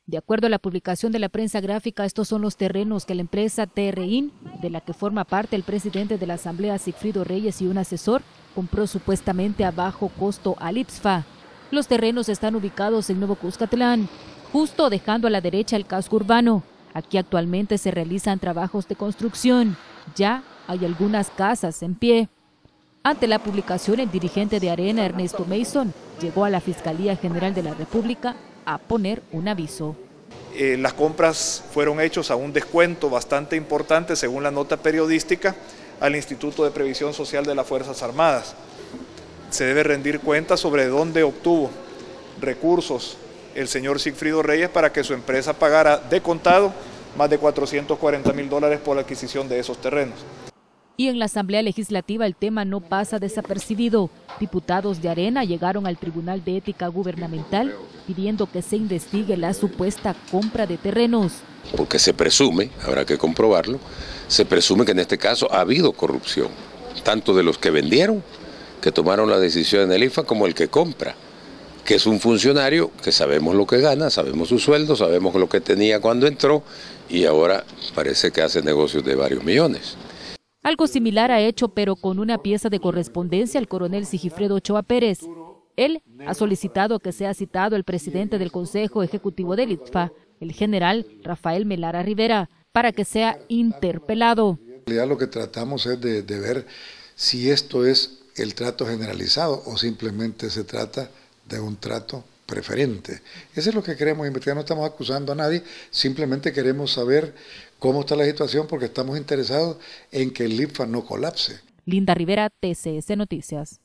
De acuerdo a la publicación de la prensa gráfica, estos son los terrenos que la empresa TRIN, de la que forma parte el presidente de la Asamblea Sigfrido Reyes y un asesor, compró supuestamente a bajo costo al IPSFA. Los terrenos están ubicados en Nuevo Cuscatlán, justo dejando a la derecha el casco urbano. Aquí actualmente se realizan trabajos de construcción. Ya hay algunas casas en pie. Ante la publicación, el dirigente de Arena, Ernesto Mason, llegó a la Fiscalía General de la República a poner un aviso. Las compras fueron hechas a un descuento bastante importante, según la nota periodística, al Instituto de Previsión Social de las Fuerzas Armadas. Se debe rendir cuenta sobre dónde obtuvo recursos el señor Sigfrido Reyes para que su empresa pagara de contado más de $440.000 por la adquisición de esos terrenos. Y en la Asamblea Legislativa el tema no pasa desapercibido. Diputados de Arena llegaron al Tribunal de Ética Gubernamental pidiendo que se investigue la supuesta compra de terrenos. Porque se presume, habrá que comprobarlo, se presume que en este caso ha habido corrupción, tanto de los que vendieron, que tomaron la decisión en el IFA, como el que compra, que es un funcionario que sabemos lo que gana, sabemos su sueldo, sabemos lo que tenía cuando entró y ahora parece que hace negocios de varios millones. Algo similar ha hecho, pero con una pieza de correspondencia, el coronel Sigifredo Ochoa Pérez. Él ha solicitado que sea citado el presidente del Consejo Ejecutivo del IPSFA, el general Rafael Melara Rivera, para que sea interpelado. Ya lo que tratamos es de ver si esto es el trato generalizado o simplemente se trata de un trato preferente. Eso es lo que queremos investigar, no estamos acusando a nadie, simplemente queremos saber cómo está la situación porque estamos interesados en que el IPSFA no colapse. Linda Rivera, TCS Noticias.